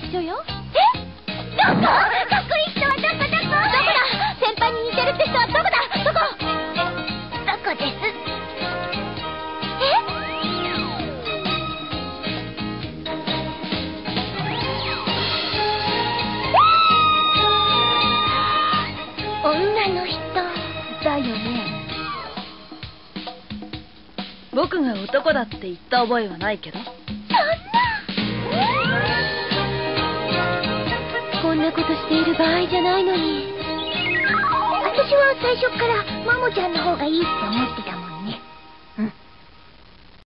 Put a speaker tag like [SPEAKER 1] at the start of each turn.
[SPEAKER 1] 緒よ。
[SPEAKER 2] どこ？かっこいい人はどこ？どこだ？先輩に似てるって人はどこだ？どこ？どこです？女の人
[SPEAKER 1] だよね。僕が男だって言った覚えはないけど。
[SPEAKER 2] こんなことしている場合じゃないのに。私は最初からマモちゃんの方がいいって思ってたもん。